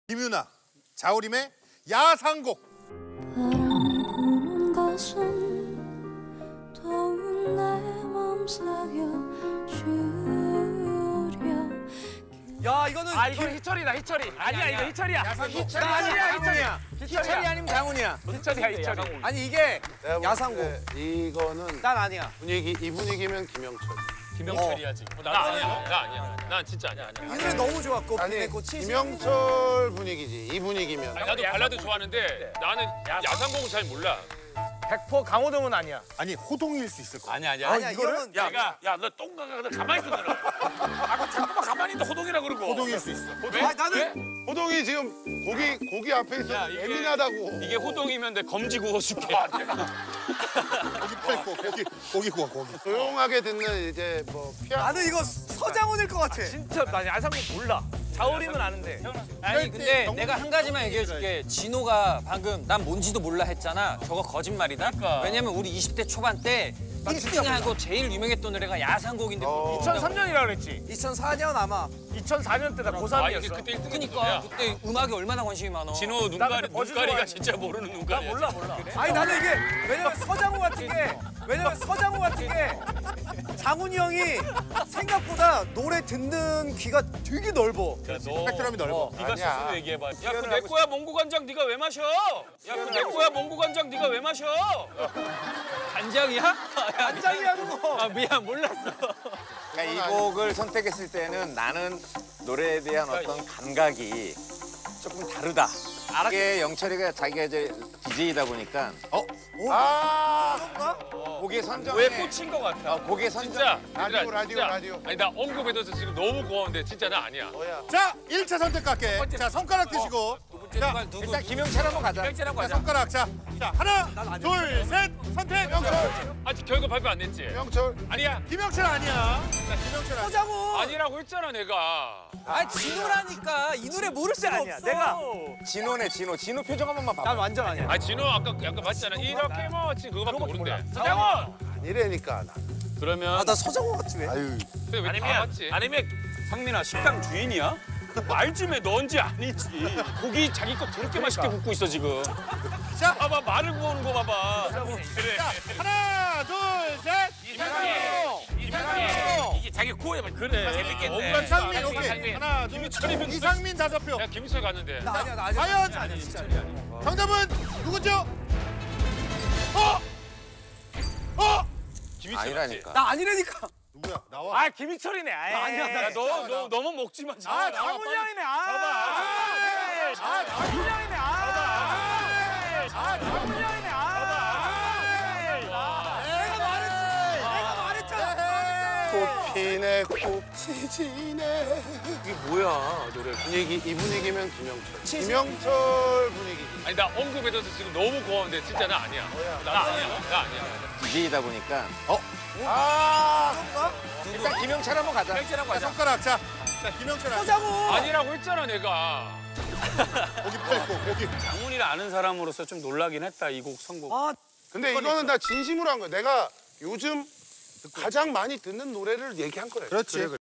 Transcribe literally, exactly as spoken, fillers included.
김유나, 자우림의 야상곡. 바람이 부는 것은 더운 내 맘 사겨주려. 야 이거는 아 이거 희철이다 희철이. 아니야, 아니야 이거 희철이야. 야상곡. 희철이 아니야 희철이야. 희철이 아니면 장훈이야. 희철이야 희철이. 아니 이게 내가 야상곡. 볼 때 이거는 난 아니야. 분위기 이 분위기면 김영철. 김영철이야지. 어, 나 아니야. 나 아니야. 난 진짜 아니야. 아니야. 이 노래 너무 좋았고 아니 빛의 꽃이. 김영철 분위기지. 이 분위기면. 아니, 나도 발라드 좋아하는데 나는 야상곡은 잘 몰라. 백 퍼센트 강호동은 아니야. 아니 호동일 수 있을 거. 아니야 아니야. 아니야 이거는 야, 야, 야, 너 똥가가 너 가만히 있어 너는. 아까 잠깐만 가만히 있는데 호동이라 그러고. 호동일 수 있어. 왜? 아니, 나는- 왜? 호동이 지금 고기 고기 앞에 있어 야, 이게- 예민하다고. 이게 호동이면 내 검지 구워줄게. 고기 팔고 고기 고기 구워 고기. 조용하게 듣는 이제 뭐 피아노. 나는 이거 서장훈일 것 같아. 진짜 나 야상곡 몰라. 자우림은 아는데. 아니 근데 정말 내가 한 가지만 얘기해줄게. 진호가 방금 난 뭔지도 몰라 했잖아. 저거 거짓말이다. 그러니까. 왜냐면 우리 이십 대 초반 때 일 등 하고 제일 유명했던 노래가 야상곡인데 어. 이천삼 년이라 그랬지. 이천사 년 아마. 이천사 년 때나 아 이게 고삼이었어. 그때 일 등 그니까 그때 음악에 얼마나 관심이 많아. 진호 나 눈가리 그때 버즈 눈가리가 좋아했는데. 진짜 모르는 나 눈가리야. 몰라 몰라. 아니 나는 이게 왜냐면 서장훈 같은 게 왜냐면 서장훈 같은 게 장훈이 형이 생각보다 노래 듣는 귀가 되게 넓어. 야, 너 스펙트럼이 넓어. 네가 아니야. 스스로 얘기해봐. 야, 그 내 거야 몽고간장 네가 왜 마셔? 야, 그 내 거야 몽고간장 네가 왜 마셔? 간장이야? 간장이라는 거. 아 미안 몰랐어. 그러니까 이 곡을 선택했을 때는 나는 노래에 대한 어떤 감각이 조금 다르다. 이게 영철이가 자기가 이제 디제이다 보니까 아 곡의 선정에 왜 꽂힌 거 같아? 어, 곡의 선정 진짜. 라디오, 얘들아, 라디오, 진짜. 라디오. 아니 나 언급해줘서 지금 너무 고마운데 진짜 나 아니야. 뭐야? 자, 일 차 선택 갈게. 자, 손가락 드시고. 자, 누구? 일단 김영철 한번 가자. 땡채라고 자, 하자. 손가락. 자, 자 하나, 둘, 셋, 선택. 아직 결과 발표 안 했지? 영철. 아니야. 김영철 아니야. 자, 김영철 아니야. 서장훈. 아니라고 했잖아 내가. 아 진호라니까 이 노래 모를 수가 아니야. 없어. 내가 진호네 진호. 진호 표정 한 번만 난 봐봐. 완전 아니야. 아 진호 아까 약간 봤잖아. 이렇게 멋진 그거밖에 모른대. 서장훈. 이래니까 나. 그러면 아나 서장훈 같지 왜? 아유. 왜 다 아니면 맞지? 아니면 상민아 식당 주인이야? 말 좀 해. 넌지 아니지. 고기 자기 거 더럽게 맛있게 굽고 있어 지금. 자, 봐봐 말을 구우는 거 봐봐. 그래. 자, 하나, 둘, 셋. 이상해. 이상해. 이게 자기 구워야 그래. 재밌겠네. 이상민 오케이. 하나, 둘, 김희철이면 이상민 다섯 표. 야 김희철 갔는데. 나 아니야 나 아니야. 과연 아니야 진짜. 정답은 누구죠? 어? 어? 김희철 아니라니까. 나 아니라니까. 누구야? 나와. 아 김희철이네. 아니야, 나 야, 너, 너 너무 먹지 마. 아 장훈이 형이네. 아. 아 장훈이 형이네. 아. 아 장훈이 형이네. 아. 내가 말했지. 내가 말했잖아. 꽃피네 꽃지지네. 이게 뭐야 노래. 분위기 이 분위기면 김영철. 김영철 분위기지. 아니 나 언급해줘서 지금 너무 고마운데 진짜 나 아니야. 나 아니야. 나 아니야. 디제이다 보니까 아 일단 김영철 한번 가자. 자, 손가락. 자, 자 김영철 아니야. 서장훈. 아니라고 했잖아 내가. 고기 팔고 고기. 장훈이를 아는 사람으로서 좀 놀라긴 했다 이 곡 선곡. 아 근데 이거는 나 진심으로 한 거야. 내가 요즘 가장 많이 듣는 노래를 얘기한 거야. 그렇지.